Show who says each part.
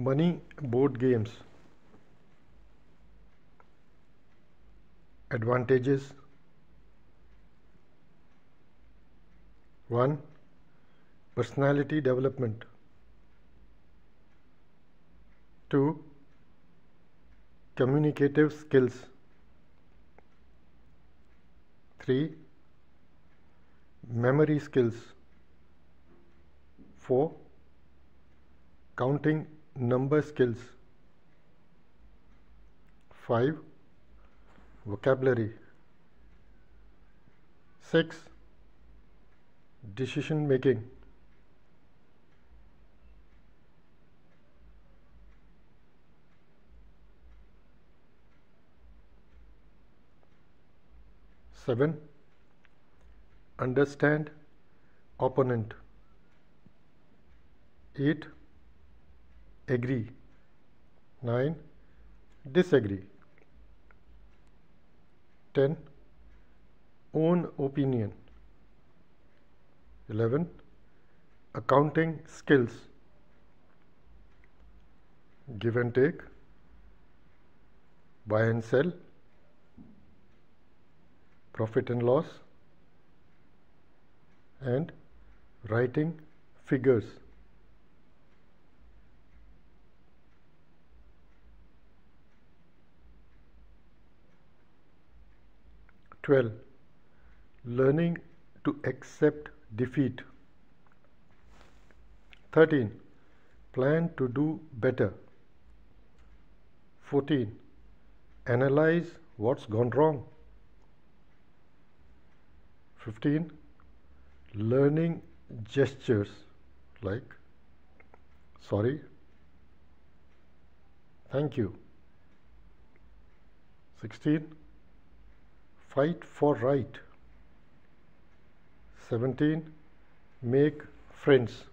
Speaker 1: Money board games. Advantages: 1. Personality development. 2. Communicative skills. 3. Memory skills. 4. Counting number skills. 5. Vocabulary. 6. Decision making. 7. Understand opponent. 8. Agree. 9. Disagree. 10. Own opinion. 11. Accounting skills. Give and take. Buy and sell. Profit and loss. And writing figures. 12. Learning to accept defeat. 13. Plan to do better. 14. Analyze what's gone wrong. 15. Learning gestures like sorry, thank you. 16. Fight for right. 17. Make friends.